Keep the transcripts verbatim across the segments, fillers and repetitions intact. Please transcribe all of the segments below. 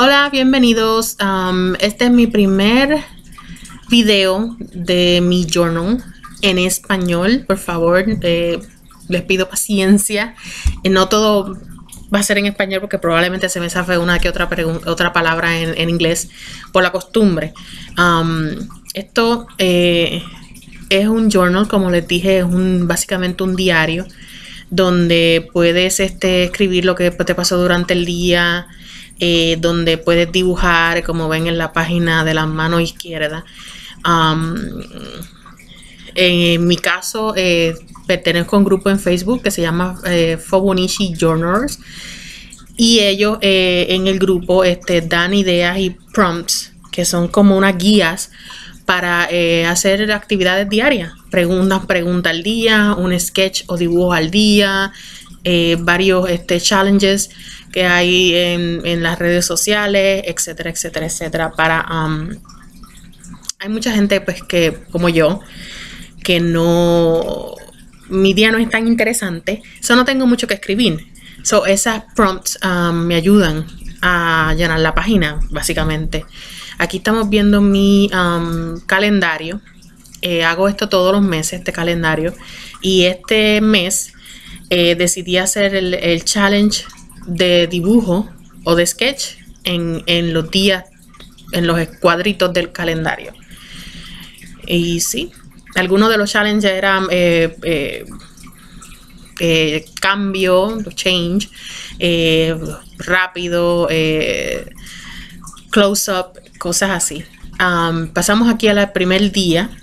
Hola, bienvenidos. Um, este es mi primer video de mi journal en español. Por favor, eh, les pido paciencia. Eh, no todo va a ser en español porque probablemente se me zafe una que otra, otra palabra en, en inglés por la costumbre. Um, esto eh, es un journal, como les dije, es un, básicamente un diario donde puedes este, escribir lo que te pasó durante el día, eh, donde puedes dibujar, como ven en la página de la mano izquierda. Um, en mi caso, eh, pertenezco a un grupo en Facebook que se llama eh, Fobonichi Journals, y ellos eh, en el grupo este, dan ideas y prompts que son como unas guías para eh, hacer actividades diarias, preguntas, preguntas al día, un sketch o dibujo al día, eh, varios este, challenges que hay en, en las redes sociales, etcétera, etcétera, etcétera. Para, um, hay mucha gente pues que, como yo, que no, mi día no es tan interesante, so no tengo mucho que escribir. So esas prompts um, me ayudan a llenar la página, básicamente. Aquí estamos viendo mi um, calendario. Eh, hago esto todos los meses, este calendario. Y este mes eh, decidí hacer el, el challenge de dibujo o de sketch en, en los días, en los cuadritos del calendario. Y sí, algunos de los challenges eran eh, eh, eh, cambio, change, eh, rápido, eh, close up, cosas así. Um, pasamos aquí al primer día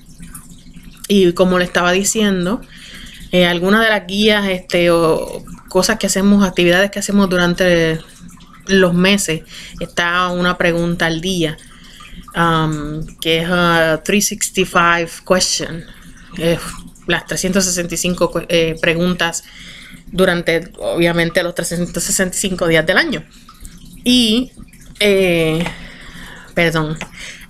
y como le estaba diciendo, eh, algunas de las guías este, o cosas que hacemos, actividades que hacemos durante los meses, está una pregunta al día, um, que es a trescientos sesenta y cinco question, eh, las trescientas sesenta y cinco eh, preguntas durante, obviamente, los trescientos sesenta y cinco días del año. Y eh, perdón,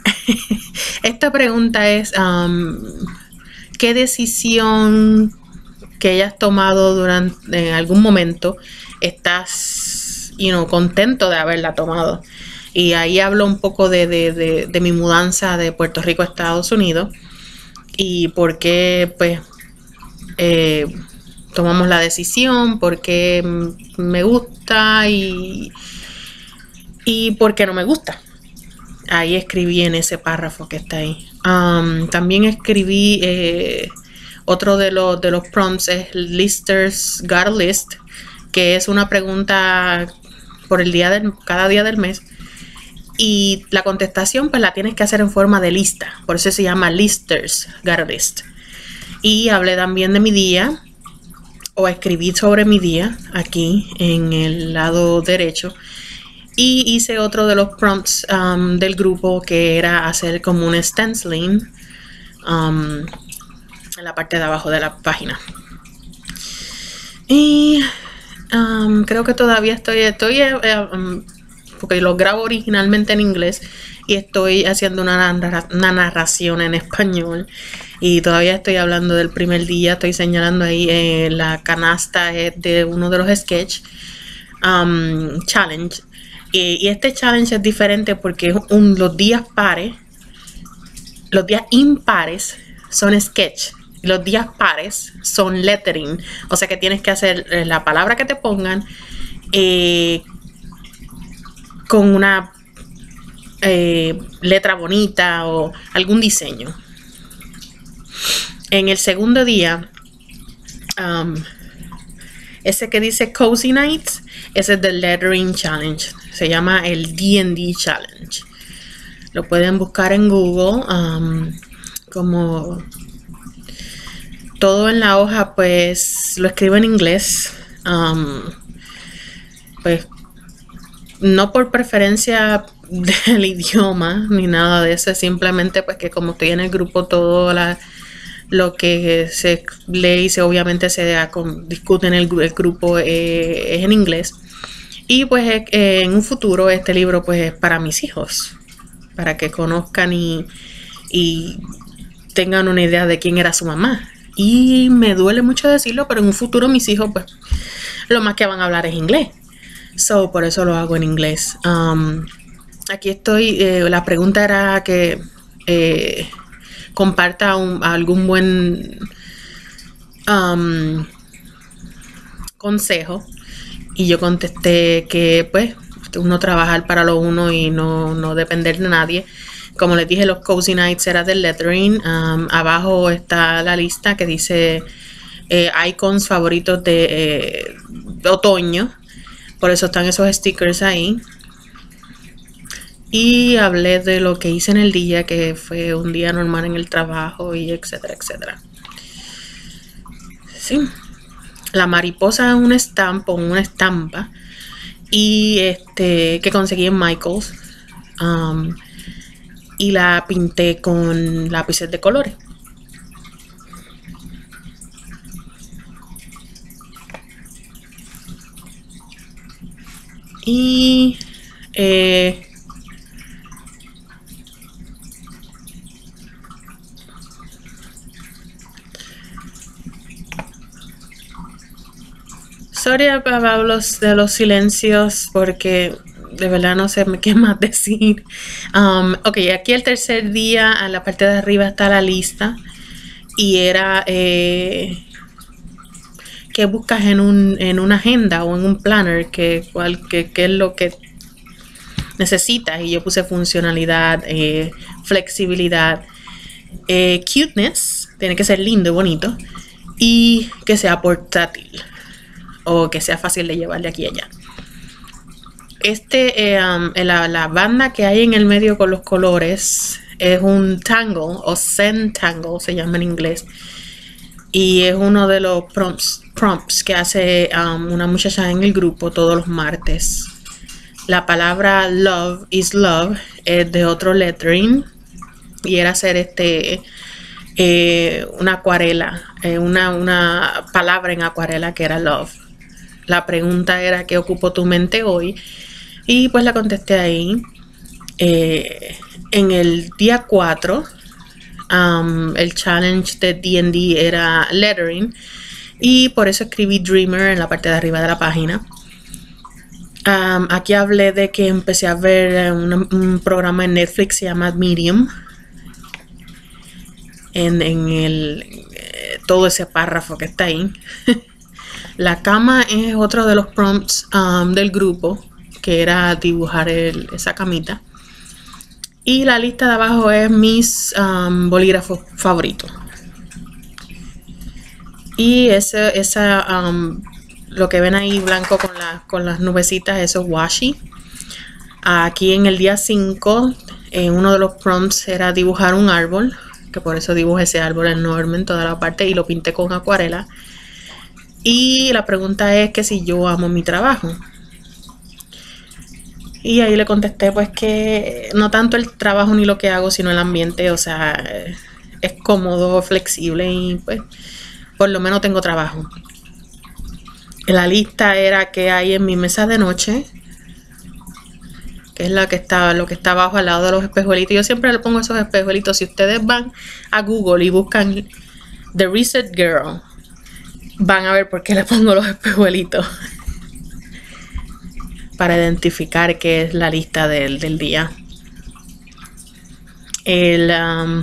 esta pregunta es um, ¿qué decisión que hayas tomado durante en algún momento estás you know, contento de haberla tomado? Y ahí hablo un poco de, de, de, de mi mudanza de Puerto Rico a Estados Unidos y por qué pues eh, tomamos la decisión, por qué me gusta y, y por qué no me gusta. Ahí escribí en ese párrafo que está ahí. Um, también escribí eh, otro de los, de los prompts es Listers Got a List, que es una pregunta por el día del, cada día del mes. Y la contestación pues la tienes que hacer en forma de lista. Por eso se llama Listers Got a List. Y hablé también de mi día, o escribí sobre mi día aquí en el lado derecho. Y hice otro de los prompts um, del grupo, que era hacer como un stenciling um, en la parte de abajo de la página. Y um, creo que todavía estoy, estoy uh, um, porque lo grabo originalmente en inglés y estoy haciendo una, narra una narración en español. Y todavía estoy hablando del primer día, estoy señalando ahí eh, la canasta eh, de uno de los sketch um, challenge. Y, y este challenge es diferente porque un, los días pares, los días impares son sketch, y los días pares son lettering. O sea que tienes que hacer eh, la palabra que te pongan eh, con una eh, letra bonita o algún diseño. En el segundo día, um, ese que dice Cozy Nights, ese es el Lettering Challenge. Se llama el D and D Challenge. Lo pueden buscar en Google. Um, como todo en la hoja, pues lo escribo en inglés. Um, pues no por preferencia del idioma ni nada de eso. Simplemente pues que como estoy en el grupo, todo la... lo que se lee y se obviamente se da con, discute en el, el grupo eh, es en inglés. Y pues eh, en un futuro este libro pues es para mis hijos, para que conozcan y, y tengan una idea de quién era su mamá. Y me duele mucho decirlo, pero en un futuro mis hijos pues lo más que van a hablar es inglés. So por eso lo hago en inglés. Um, aquí estoy. Eh, la pregunta era que eh, comparta un, algún buen um, consejo. Y yo contesté que pues uno trabajar para lo uno y no, no depender de nadie. Como les dije, los Cozy Nights era del lettering. Um, abajo está la lista que dice eh, icons favoritos de, eh, de otoño. Por eso están esos stickers ahí. Y hablé de lo que hice en el día, que fue un día normal en el trabajo y etcétera, etcétera. Sí. La mariposa es un estampo, una estampa. Y este que conseguí en Michaels. Um, y la pinté con lápices de colores. Y eh, sorry para los de los silencios porque de verdad no sé qué más decir. Um, ok, aquí el tercer día, en la parte de arriba está la lista. Y era eh, qué buscas en, un, en una agenda o en un planner, que, cual, que, que es lo que necesitas. Y yo puse funcionalidad, eh, flexibilidad, eh, cuteness, tiene que ser lindo y bonito. Y que sea portátil o que sea fácil de llevar de aquí a allá. Este, eh, um, la, la banda que hay en el medio con los colores es un tangle o Zentangle, se llama en inglés. Y es uno de los prompts, prompts que hace um, una muchacha en el grupo todos los martes. La palabra love is love es de otro lettering. Y era hacer este eh, una acuarela, eh, una, una palabra en acuarela que era love. La pregunta era ¿qué ocupó tu mente hoy? Y pues la contesté ahí. Eh, en el día cuatro, um, el challenge de D and D era lettering. Y por eso escribí Dreamer en la parte de arriba de la página. Um, aquí hablé de que empecé a ver un, un programa en Netflix, se llama Medium. En, en el, eh, todo ese párrafo que está ahí. La cama es otro de los prompts um, del grupo, que era dibujar el, esa camita. Y la lista de abajo es mis um, bolígrafos favoritos. Y ese, esa, um, lo que ven ahí blanco con, la, con las nubecitas, eso es washi. Aquí en el día cinco, eh, uno de los prompts era dibujar un árbol, que por eso dibujé ese árbol enorme en toda la parte y lo pinté con acuarela. Y la pregunta es que si yo amo mi trabajo. Y ahí le contesté pues que no tanto el trabajo ni lo que hago, sino el ambiente, o sea, es cómodo, flexible y pues por lo menos tengo trabajo. La lista era que hay en mi mesa de noche, que es la que está, lo que está abajo al lado de los espejuelitos. Yo siempre le pongo esos espejuelitos. Si ustedes van a Google y buscan The Reset Girl, van a ver por qué le pongo los espejuelitos. Para identificar qué es la lista del, del día. El, um,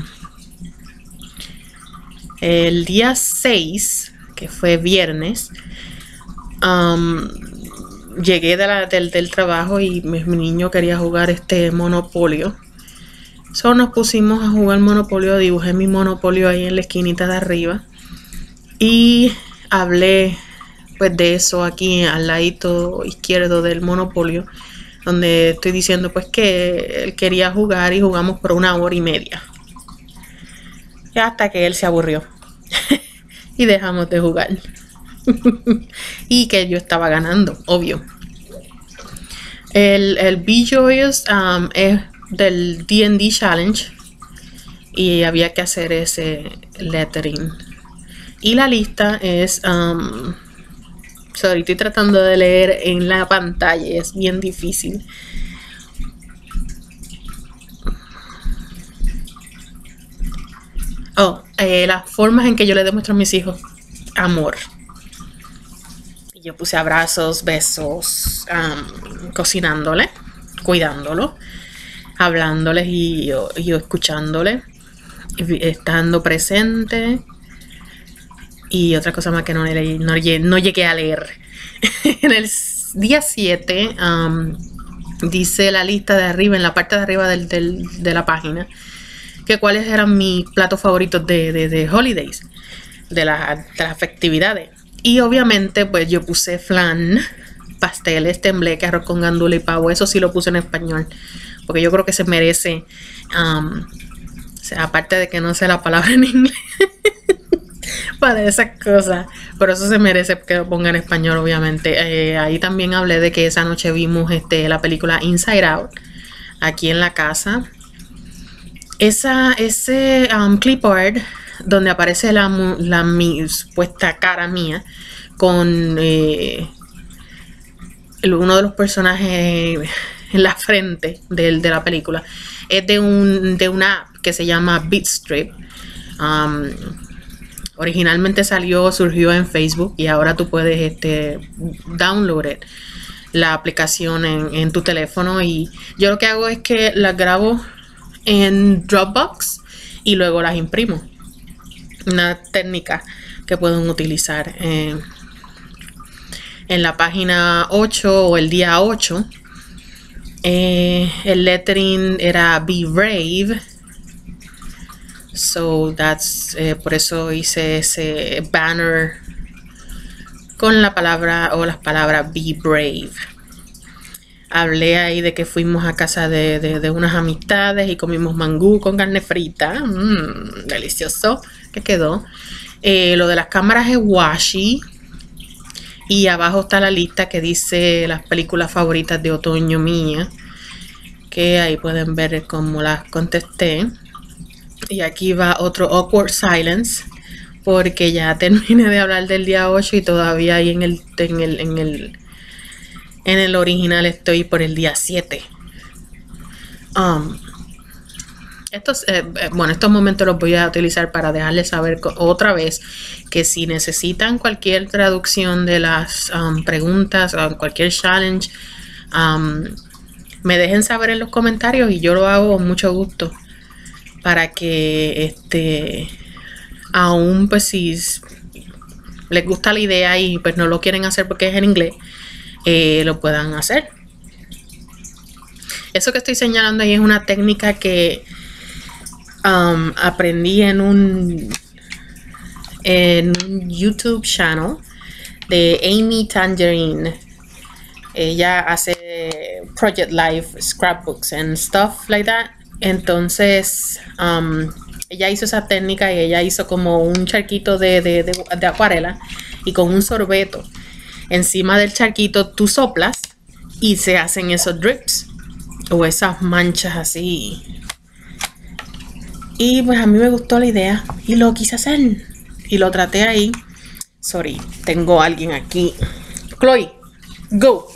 el día seis, que fue viernes, um, llegué de la, del, del trabajo y mi, mi niño quería jugar este Monopolio. Solo nos pusimos a jugar Monopolio, dibujé mi Monopolio ahí en la esquinita de arriba. Y hablé pues de eso aquí al ladito izquierdo del Monopolio, donde estoy diciendo pues que él quería jugar y jugamos por una hora y media. Y hasta que él se aburrió. Y dejamos de jugar. Y que yo estaba ganando, obvio. El, el Be Joyous um, es del D and D Challenge. Y había que hacer ese lettering. Y la lista es... Um, sorry, estoy tratando de leer en la pantalla. Es bien difícil. Oh, eh, las formas en que yo le demuestro a mis hijos amor. Yo puse abrazos, besos, um, cocinándole, cuidándolo. hablándoles y yo, yo escuchándoles, estando presente. Y otra cosa más que no, leí, no, no llegué a leer. En el día siete, um, dice la lista de arriba, en la parte de arriba del, del, de la página, que cuáles eran mis platos favoritos de, de, de holidays, de, la, de las festividades. Y obviamente pues yo puse flan, pasteles, tembleque, arroz con gandula y pavo. Eso sí lo puse en español, porque yo creo que se merece, um, o sea, aparte de que no sé la palabra en inglés para esas cosas, pero eso se merece que lo ponga en español, obviamente. Eh, ahí también hablé de que esa noche vimos este, la película Inside Out aquí en la casa. Esa, ese um, clipboard donde aparece la, la mi supuesta cara mía con eh, el, uno de los personajes en la frente de, de la película, es de, un, de una app que se llama Bitstrip. Um, originalmente salió, surgió en Facebook, y ahora tú puedes este, download la aplicación en, en tu teléfono. Y yo lo que hago es que las grabo en Dropbox y luego las imprimo. Una técnica que pueden utilizar. Eh, en la página ocho o el día ocho, eh, el lettering era Be Brave. So that's, eh, por eso hice ese banner con la palabra o las palabras Be Brave. Hablé ahí de que fuimos a casa de, de, de unas amistades y comimos mangú con carne frita. Mmm, delicioso que quedó. Eh, lo de las cámaras es washi. Y abajo está la lista que dice las películas favoritas de otoño mía, que ahí pueden ver cómo las contesté. Y aquí va otro awkward silence, porque ya terminé de hablar del día ocho y todavía ahí en el, en el, en el, en el original estoy por el día siete. Um, estos, eh, bueno, estos momentos los voy a utilizar para dejarles saber otra vez que si necesitan cualquier traducción de las um, preguntas o cualquier challenge, um, me dejen saber en los comentarios y yo lo hago con mucho gusto, para que este aún pues si les gusta la idea y pues no lo quieren hacer porque es en inglés, eh, lo puedan hacer. Eso que estoy señalando ahí es una técnica que um, aprendí en un en un YouTube channel de Amy Tangerine. Ella hace Project Life scrapbooks and stuff like that. Entonces um, ella hizo esa técnica y ella hizo como un charquito de, de, de, de acuarela, y con un sorbeto encima del charquito tú soplas y se hacen esos drips o esas manchas así. Y pues a mí me gustó la idea y lo quise hacer y lo traté ahí. Sorry, tengo a alguien aquí. Chloe, go.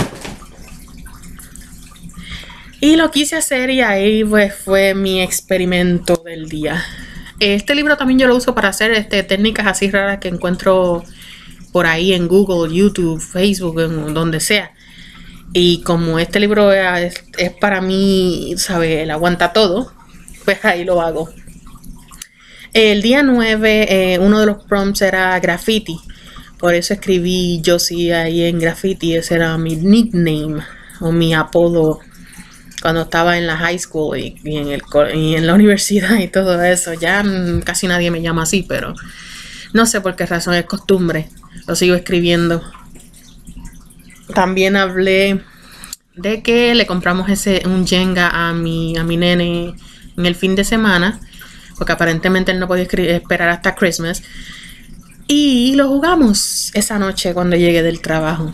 Y lo quise hacer y ahí pues fue mi experimento del día. Este libro también yo lo uso para hacer este, técnicas así raras que encuentro por ahí en Google, YouTube, Facebook, en donde sea. Y como este libro es, es para mí, ¿sabe? Él aguanta todo, pues ahí lo hago. El día nueve, eh, uno de los prompts era graffiti. Por eso escribí Josie ahí en graffiti. Ese era mi nickname o mi apodo cuando estaba en la high school y, y, en, el, y en la universidad y todo eso. Ya mm, casi nadie me llama así, pero no sé por qué razón, es costumbre. Lo sigo escribiendo. También hablé de que le compramos ese un Jenga a mi, a mi nene en el fin de semana, porque aparentemente él no podía esperar hasta Christmas. Y lo jugamos esa noche cuando llegué del trabajo.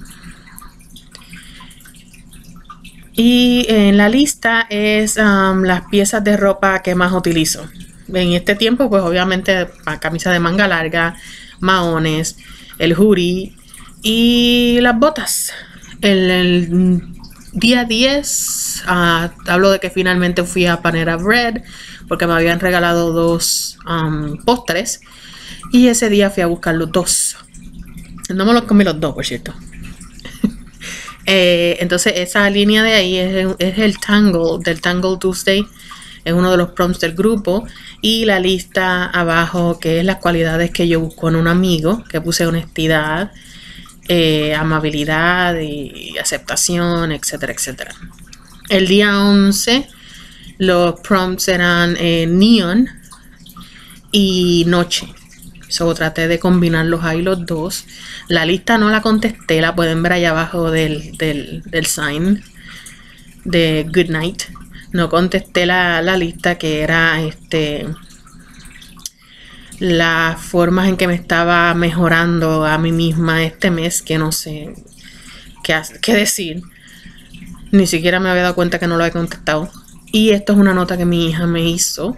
Y en la lista es um, las piezas de ropa que más utilizo. En este tiempo, pues obviamente camisa de manga larga, maones, el hoodie y las botas. El, el día diez, uh, hablo de que finalmente fui a Panera Bread porque me habían regalado dos um, postres. Y ese día fui a buscar los dos. No me los comí los dos, por cierto. Eh, entonces esa línea de ahí es, es el Tangle, del Tangle Tuesday. Es uno de los prompts del grupo. Y la lista abajo, que es las cualidades que yo busco en un amigo, que puse honestidad, eh, amabilidad y aceptación, etcétera, etcétera. El día once, los prompts eran eh, neon y noche. So, traté de combinarlos ahí los dos. La lista no la contesté, la pueden ver allá abajo del, del, del sign de Good Night. No contesté la, la lista, que era este las formas en que me estaba mejorando a mí misma este mes, que no sé qué, qué decir. Ni siquiera me había dado cuenta que no lo había contestado. Y esto es una nota que mi hija me hizo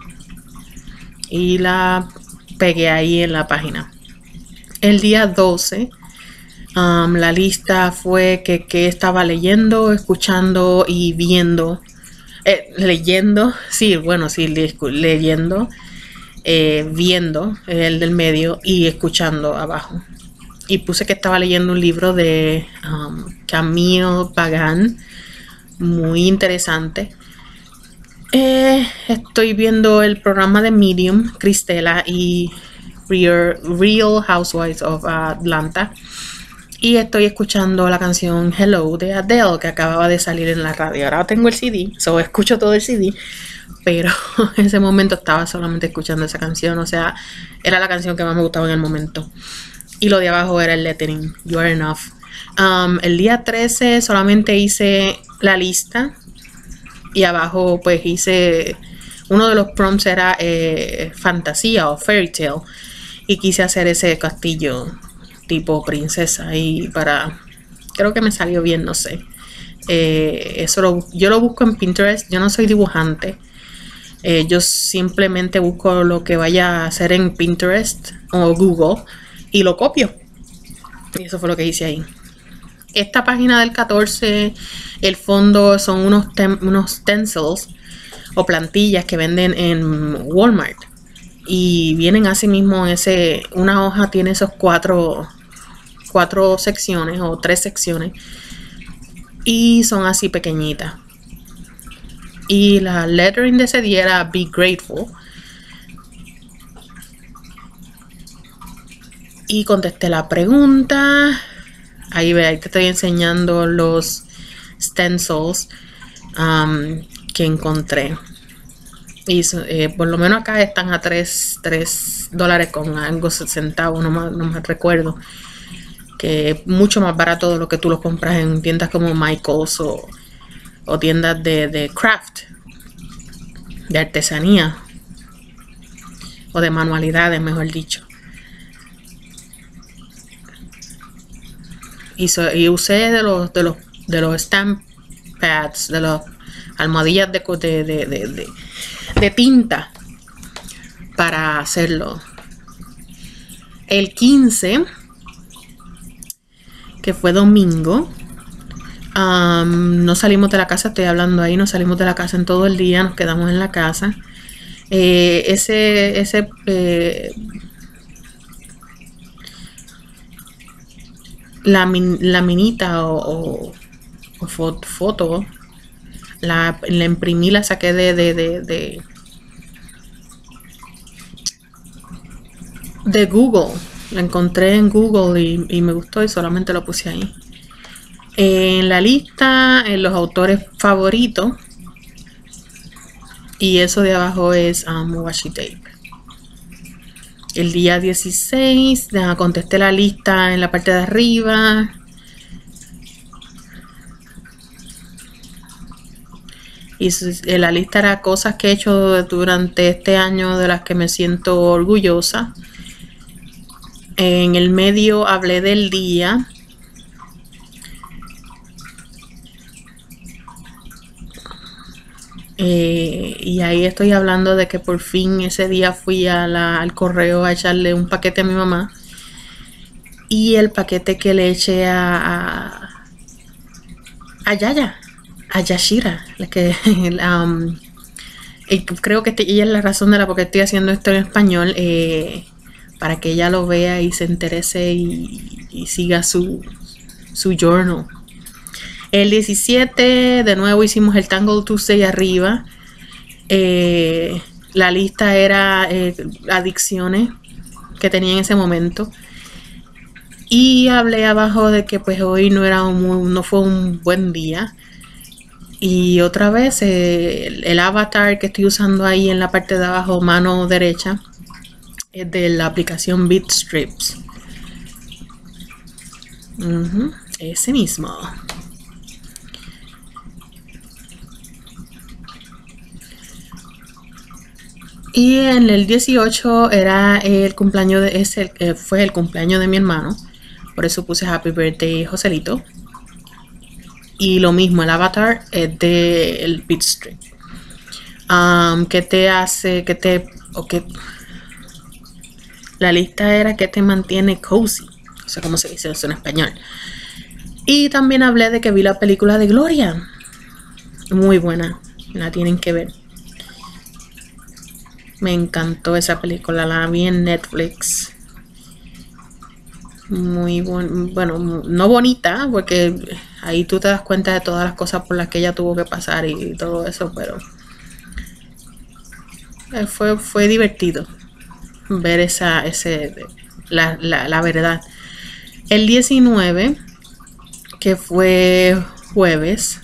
y la pegué ahí en la página. El día doce, um, la lista fue que, que estaba leyendo, escuchando y viendo. Eh, leyendo, sí, bueno, sí, le, leyendo, eh, viendo, el del medio, y escuchando abajo. Y puse que estaba leyendo un libro de um, Camille Pagan, muy interesante. Eh, estoy viendo el programa de Medium, Cristela y Real, Real Housewives of Atlanta. Y estoy escuchando la canción Hello de Adele, que acababa de salir en la radio. Ahora tengo el C D, so escucho todo el C D. Pero en ese momento estaba solamente escuchando esa canción. O sea, era la canción que más me gustaba en el momento. Y lo de abajo era el lettering, You Are Enough. Um, el día trece solamente hice la lista. Y abajo pues hice, uno de los prompts era eh, fantasía o fairy tale. Y quise hacer ese castillo tipo princesa. Y para, creo que me salió bien, no sé. Eh, eso lo, yo lo busco en Pinterest. Yo no soy dibujante. Eh, yo simplemente busco lo que vaya a hacer en Pinterest o Google y lo copio. Y eso fue lo que hice ahí. Esta página del catorce, el fondo son unos, unos stencils o plantillas que venden en Walmart. Y vienen así mismo, ese, una hoja tiene esos cuatro, cuatro secciones o tres secciones. Y son así pequeñitas. Y la lettering de ese día era Be Grateful. Y contesté la pregunta. Ahí ve, ahí te estoy enseñando los stencils um, que encontré. Y eh, por lo menos acá están a tres dólares con algo centavos, no me, no me recuerdo. Que es mucho más barato de lo que tú los compras en tiendas como Michaels o, o tiendas de, de craft, de artesanía o de manualidades, mejor dicho. Y, so, y usé de los de los de los stamp pads, de las almohadillas de, de, de, de, de, de tinta para hacerlo. El quince, que fue domingo, um, no salimos de la casa, estoy hablando ahí, no salimos de la casa en todo el día, nos quedamos en la casa. Eh, ese ese eh, La, min, la minita o, o, o foto, foto la, la imprimí, la saqué de de, de, de de Google. La encontré en Google y, y me gustó y solamente lo puse ahí. En la lista, en los autores favoritos. Y eso de abajo es um, washi tape. El día dieciséis, ya, contesté la lista en la parte de arriba. Y la lista era cosas que he hecho durante este año de las que me siento orgullosa. En el medio hablé del día. Eh, y ahí estoy hablando de que por fin ese día fui a la, al correo a echarle un paquete a mi mamá. Y el paquete que le eché a, a, a Yaya, a Yashira. Que, um, creo que este, ella es la razón de la por qué estoy haciendo esto en español. Eh, para que ella lo vea y se interese y, y siga su, su journal. El diecisiete, de nuevo hicimos el Tangle Tuesday arriba. Eh, la lista era eh, adicciones que tenía en ese momento. Y hablé abajo de que pues hoy no, era un, no fue un buen día. Y otra vez eh, el, el avatar que estoy usando ahí en la parte de abajo, mano derecha, es de la aplicación Bitstrips. Uh-huh, ese mismo. Y en el dieciocho era el cumpleaños de ese, eh, fue el cumpleaños de mi hermano. Por eso puse Happy Birthday Joselito. Y lo mismo, el avatar es de el Bitstrip. Um, ¿Qué te hace? ¿Qué te? O qué? La lista era que te mantiene cozy. O sea, ¿cómo se dice eso en español? Y también hablé de que vi la película de Gloria. Muy buena. La tienen que ver. Me encantó esa película. La vi en Netflix. Muy buen, bueno, no bonita, porque ahí tú te das cuenta de todas las cosas por las que ella tuvo que pasar y, y todo eso, pero fue, fue divertido ver esa, ese, la, la, la verdad. El diecinueve, que fue jueves,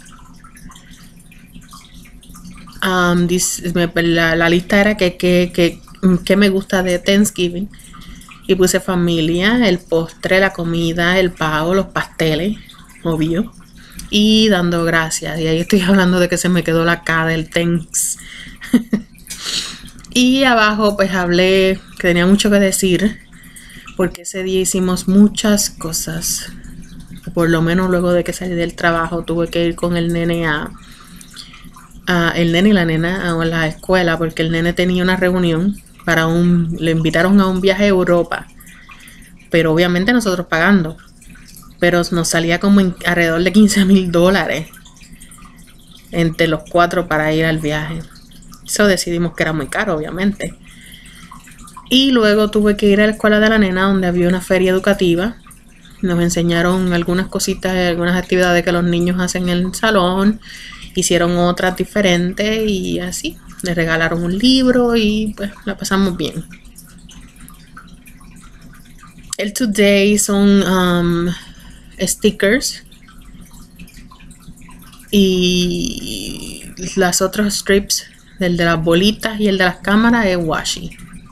um, this, la, la lista era que, que, que, que me gusta de Thanksgiving. Y puse familia, el postre, la comida, el pavo, los pasteles, obvio. Y dando gracias. Y ahí estoy hablando de que se me quedó la K del thanks. Y abajo pues hablé que tenía mucho que decir. Porque ese día hicimos muchas cosas. Por lo menos luego de que salí del trabajo tuve que ir con el nene a... a el nene y la nena a la escuela. Porque el nene tenía una reunión. Para un, le invitaron a un viaje a Europa, pero obviamente nosotros pagando, pero nos salía como en, alrededor de quince mil dólares entre los cuatro para ir al viaje. Eso decidimos que era muy caro, obviamente. Y luego tuve que ir a la escuela de la nena, donde había una feria educativa. Nos enseñaron algunas cositas, algunas actividades que los niños hacen en el salón. Hicieron otras diferentes y así. Le regalaron un libro y pues la pasamos bien. El Today son um, stickers. Y las otras strips, el de las bolitas y el de las cámaras, es washi.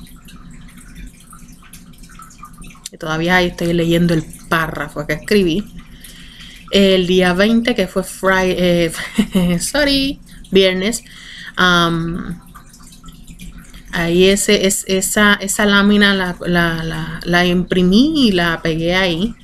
Y todavía ahí estoy leyendo el párrafo que escribí. El día veinte, que fue Friday, eh, sorry, viernes. Um, ahí ese, es, esa, esa lámina la, la, la, la imprimí y la pegué ahí.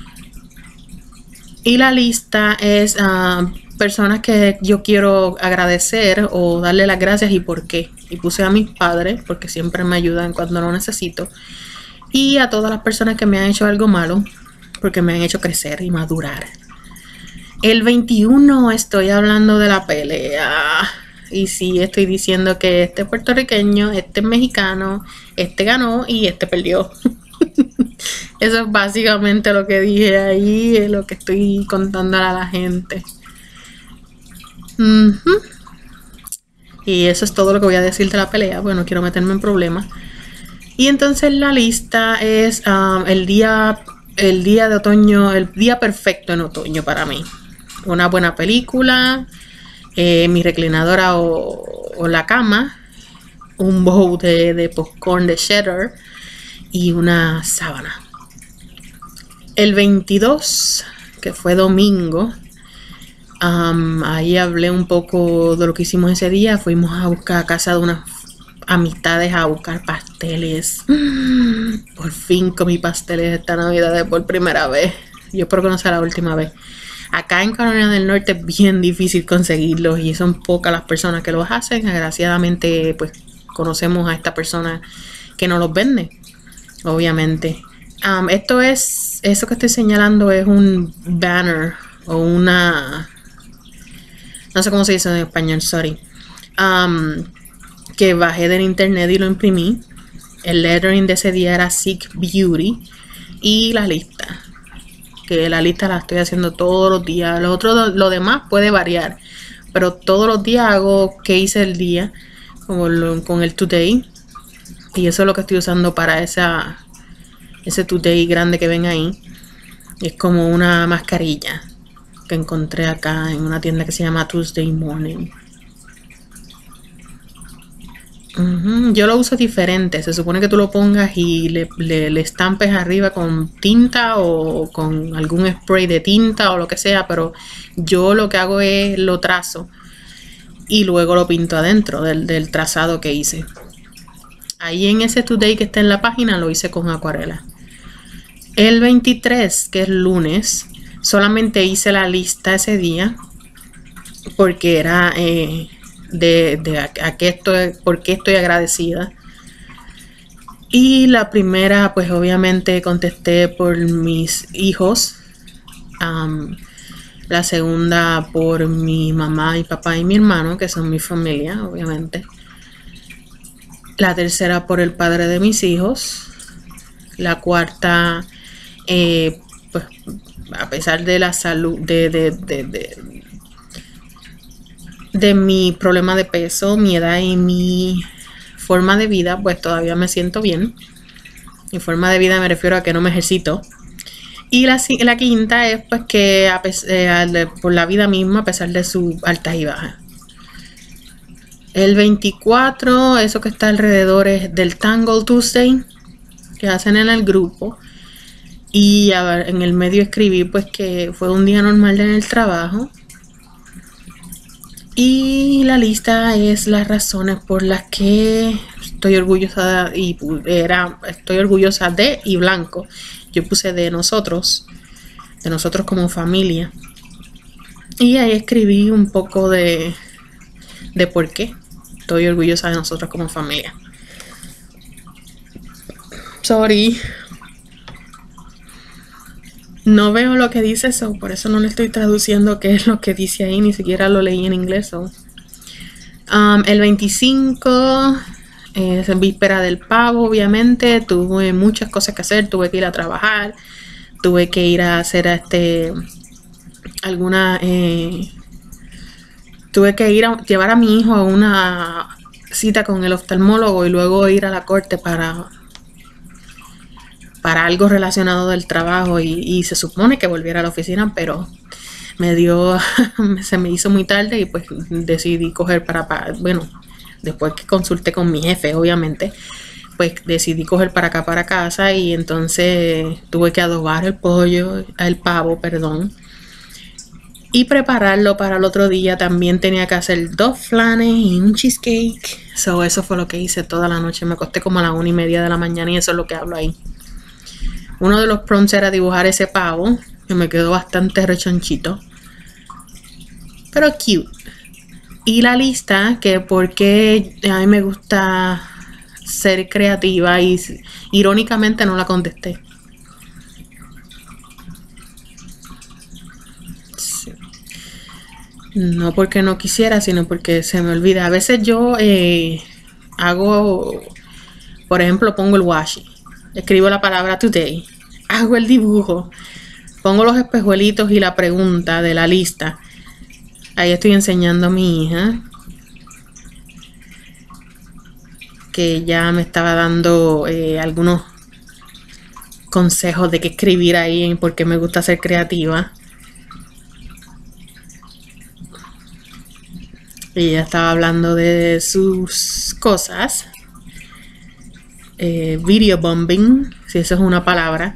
Y la lista es uh, personas que yo quiero agradecer o darle las gracias y por qué. Y puse a mis padres porque siempre me ayudan cuando lo necesito. Y a todas las personas que me han hecho algo malo porque me han hecho crecer y madurar. El veintiuno estoy hablando de la pelea. Y sí, estoy diciendo que este puertorriqueño, este mexicano, este ganó y este perdió. Eso es básicamente lo que dije ahí, es lo que estoy contándole a la gente. Uh-huh. Y eso es todo lo que voy a decir de la pelea, bueno, no quiero meterme en problemas. Y entonces la lista es um, el día, el día de otoño, el día perfecto en otoño para mí. Una buena película. Eh, mi reclinadora o, o la cama, un bowl de, de popcorn de cheddar y una sábana. El veintidós, que fue domingo, um, ahí hablé un poco de lo que hicimos ese día. Fuimos a buscar a casa de unas amistades a buscar pasteles. Por fin comí pasteles esta Navidad por primera vez. Yo espero que no sea la última vez. Acá en Carolina del Norte es bien difícil conseguirlos y son pocas las personas que los hacen. Desgraciadamente, pues conocemos a esta persona que nos los vende, obviamente. Um, esto es, eso que estoy señalando es un banner o una, no sé cómo se dice en español, sorry. Um, que bajé del internet y lo imprimí. El lettering de ese día era Seek Beauty y la lista. que la lista la estoy haciendo todos los días. Lo otro, lo demás puede variar, pero todos los días hago qué hice el día con, con el Today, y eso es lo que estoy usando para esa ese Today grande que ven ahí. Es como una mascarilla que encontré acá en una tienda que se llama Tuesday Morning. Uh-huh. Yo lo uso diferente. Se supone que tú lo pongas y le, le, le estampes arriba con tinta o con algún spray de tinta o lo que sea, pero yo lo que hago es lo trazo y luego lo pinto adentro del, del trazado que hice. Ahí en ese Today que está en la página lo hice con acuarela. El veintitrés, que es lunes, solamente hice la lista ese día porque era... Eh, de, de a, a qué estoy, por qué estoy agradecida. Y la primera, pues obviamente contesté por mis hijos. Um, la segunda por mi mamá y papá y mi hermano, que son mi familia, obviamente. La tercera por el padre de mis hijos. La cuarta, eh, pues a pesar de la salud, de, de, de, de de mi problema de peso, mi edad y mi forma de vida, pues todavía me siento bien. Mi forma de vida me refiero a que no me ejercito. Y la, la quinta es pues que a pesar, por la vida misma, a pesar de sus altas y bajas. El veinticuatro, eso que está alrededor es del Tangle Tuesday que hacen en el grupo. Y a ver, en el medio escribí pues que fue un día normal en el trabajo. Y la lista es las razones por las que estoy orgullosa y era estoy orgullosa de y blanco. Yo puse de nosotros, de nosotros como familia. Y ahí escribí un poco de, de por qué estoy orgullosa de nosotros como familia. Sorry. No veo lo que dice eso, por eso no le estoy traduciendo qué es lo que dice ahí, ni siquiera lo leí en inglés. So. Um, el veinticinco es en víspera del pavo, obviamente. Tuve muchas cosas que hacer, tuve que ir a trabajar, tuve que ir a hacer este alguna eh, tuve que ir a llevar a mi hijo a una cita con el oftalmólogo y luego ir a la corte para para algo relacionado del trabajo y, y se supone que volviera a la oficina, pero me dio, se me hizo muy tarde y pues decidí coger para, para, bueno, después que consulté con mi jefe, obviamente, pues decidí coger para acá, para casa, y entonces tuve que adobar el pollo, el pavo, perdón, y prepararlo para el otro día. También tenía que hacer dos flanes y un cheesecake. So, eso fue lo que hice toda la noche. Me acosté como a las una y media de la mañana y eso es lo que hablo ahí. Uno de los prompts era dibujar ese pavo, que me quedó bastante rechonchito, pero cute. Y la lista, que porque a mí me gusta ser creativa, y irónicamente no la contesté. Sí. No porque no quisiera, sino porque se me olvida. A veces yo eh, hago, por ejemplo, pongo el washi. Escribo la palabra today, hago el dibujo, pongo los espejuelitos y la pregunta de la lista. Ahí estoy enseñando a mi hija, que ya me estaba dando eh, algunos consejos de qué escribir ahí, porque me gusta ser creativa. Y ella estaba hablando de sus cosas. Eh, video bombing, si eso es una palabra.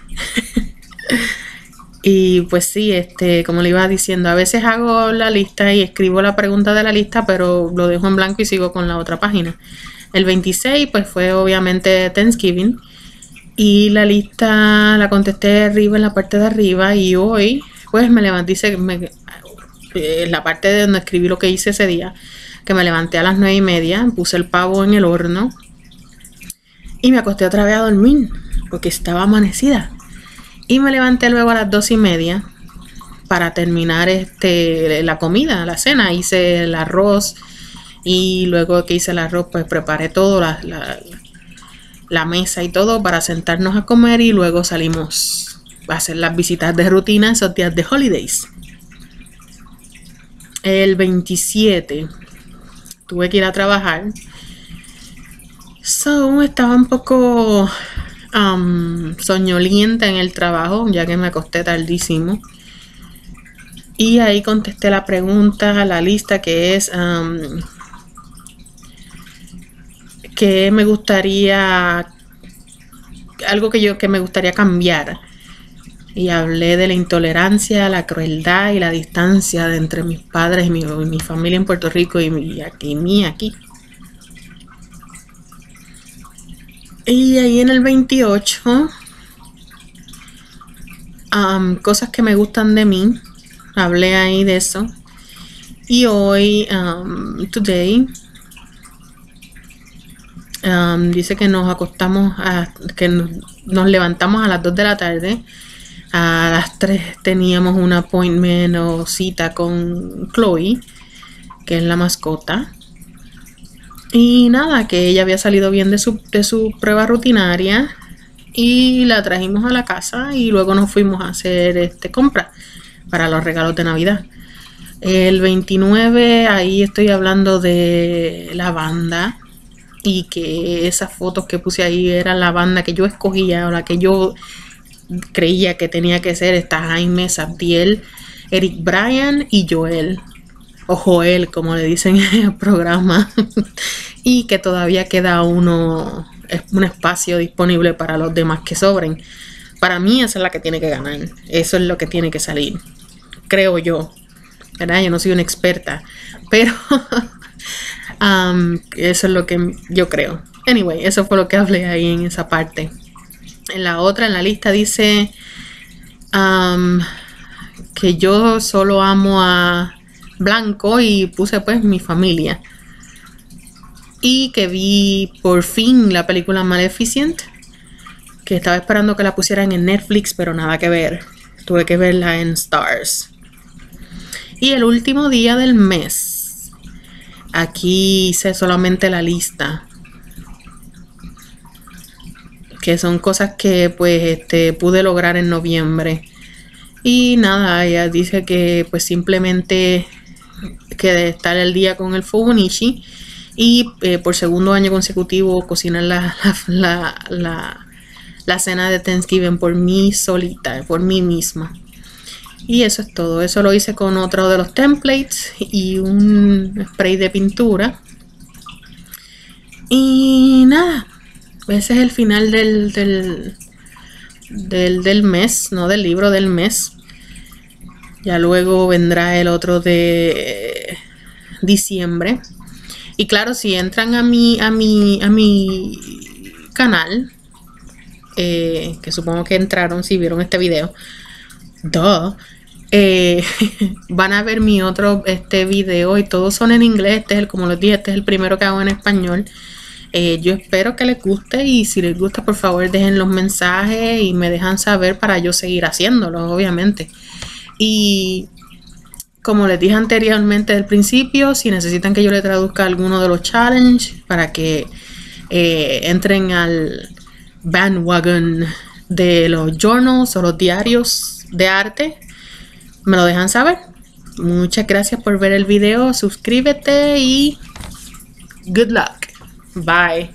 Y pues sí, este, como le iba diciendo, a veces hago la lista y escribo la pregunta de la lista, pero lo dejo en blanco y sigo con la otra página. El veintiséis pues fue obviamente Thanksgiving, y la lista la contesté arriba, en la parte de arriba, y hoy pues me levanté, dice, me, en la parte de donde escribí lo que hice ese día, que me levanté a las nueve y media, puse el pavo en el horno y me acosté otra vez a dormir porque estaba amanecida. Y me levanté luego a las dos y media para terminar este la comida, la cena. Hice el arroz, y luego que hice el arroz pues preparé todo, la, la, la mesa y todo para sentarnos a comer, y luego salimos hacer las visitas de rutina esos días de holidays. El veintisiete tuve que ir a trabajar. So, estaba un poco um, soñolienta en el trabajo, ya que me acosté tardísimo. Y ahí contesté la pregunta, la lista, que es um, que me gustaría, algo que yo que me gustaría cambiar. Y hablé de la intolerancia, la crueldad y la distancia de entre mis padres y mi, mi familia en Puerto Rico y mi aquí, mí aquí. Y ahí en el veintiocho, um, cosas que me gustan de mí, hablé ahí de eso. Y hoy, um, today, um, dice que nos acostamos, a, que nos, nos levantamos a las dos de la tarde. A las tres teníamos un appointment o cita con Chloe, que es la mascota. Y nada, que ella había salido bien de su, de su prueba rutinaria. Y la trajimos a la casa y luego nos fuimos a hacer este, compras para los regalos de Navidad. El veintinueve, ahí estoy hablando de la banda. Y que esas fotos que puse ahí eran la banda que yo escogía o la que yo creía que tenía que ser. Está Jaime, Sabdiel, Eric Bryan y Joel, o Joel como le dicen en el programa. Y que todavía queda uno, un espacio disponible para los demás que sobren. Para mí esa es la que tiene que ganar, eso es lo que tiene que salir, creo yo, ¿verdad? Yo no soy una experta, pero um, eso es lo que yo creo. Anyway, eso fue lo que hablé ahí en esa parte. En la otra, en la lista, dice um, que yo solo amo a Blanco y puse pues mi familia. Y que vi por fin la película Maleficent, que estaba esperando que la pusieran en Netflix, pero nada que ver. Tuve que verla en Stars. Y el último día del mes, aquí hice solamente la lista, que son cosas que pues este pude lograr en noviembre. Y nada, ella dice que pues simplemente que estar el día con el Fobonichi y eh, por segundo año consecutivo cocinar la, la, la, la, la cena de Thanksgiving por mí solita, por mí misma. Y eso es todo. Eso lo hice con otro de los templates y un spray de pintura. Y nada, ese es el final del, del, del, del mes, no del libro, del mes. Ya luego vendrá el otro de diciembre. Y claro, si entran a mi, a mi, a mi canal, eh, que supongo que entraron si vieron este video, duh, eh, van a ver mi otro este video y todos son en inglés. Este es el, como les dije, este es el primero que hago en español. Eh, yo espero que les guste y si les gusta, por favor dejen los mensajes y me dejan saber para yo seguir haciéndolo, obviamente. Y como les dije anteriormente al principio, si necesitan que yo le traduzca alguno de los challenges para que eh, entren al bandwagon de los journals o los diarios de arte, me lo dejan saber. Muchas gracias por ver el video, suscríbete y good luck. Bye.